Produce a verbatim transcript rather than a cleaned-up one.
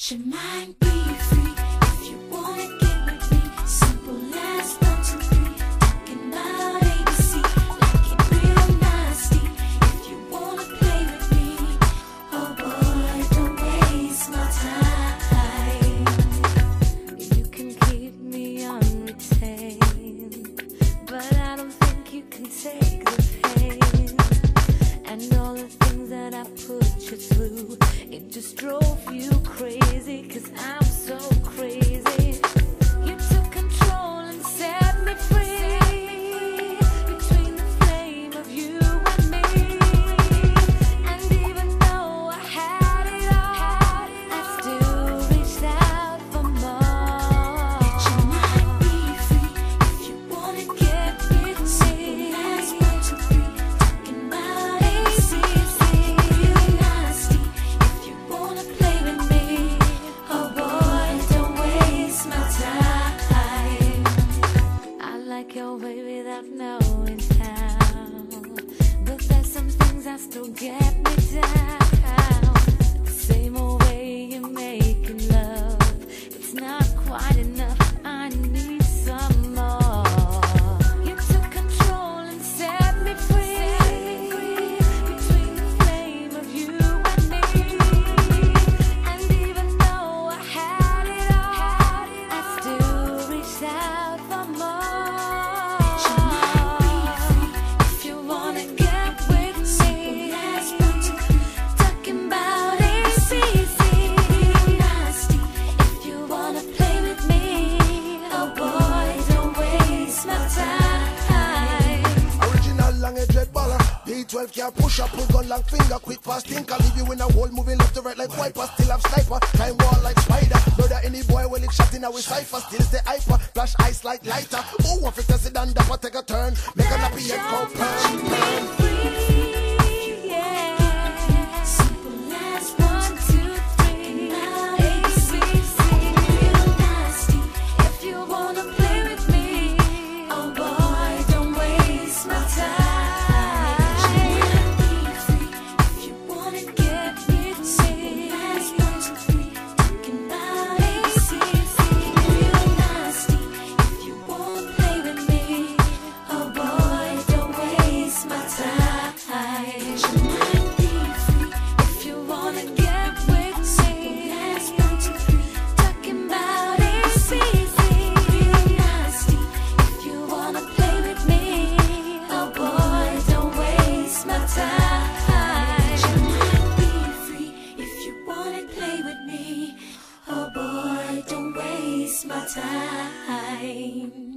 Let your mind be free if you wanna get with me. Simple as one, two, three. Talking about A B C, like it real nasty. If you wanna play with me, oh boy, don't waste my time. You can keep me on retain, but I don't think you can take the pain and all the things that I put you through. It just drove you crazy, 'cause I'm so crazy. You took control and set me free between the flame of you and me. And even though I had it all, I still reached out for more. Let your mind be free if you wanna get with me. As one, two, three. Talking about A B C, real nasty. If you wanna play with me, oh boy, don't waste my time. I like your way without knowing how, but there's some things that still get me down. The same old way you're making love, it's not quite enough, I need some more. You took control and set me free between the flame of you and me. And even though I had it all, I still reached out for more. Let your mind be free If you wanna get with me, as one, two, three. talking about A B C, Real nasty. if you wanna play with me, oh boy, don't waste my time. Original long edge red baller. B twelve can't push up, pull gun long finger, quick fast think. I'll leave you in a hole, moving left to right like wiper. Still have sniper, time wall like spider. Murder any boy when it shot in our cipher. Still stay hyper, flash ice like lighter. Who want to test it and dapper take a turn? Make a nappy head go burn, burn. Simple as one, two, three. A B C, real nasty. If you wanna play with me, Oh boy, don't waste my time. Be free if you wanna get with me. As one, two, three. Talking about A B C, real nasty. If you wanna play with me, oh boy, don't waste my time. Be free if you wanna get with me, as one, two, three. talking about A B C, Real nasty. If you wanna play with me, oh boy, don't waste my time. Be free if you wanna play with me, oh boy, don't waste my time.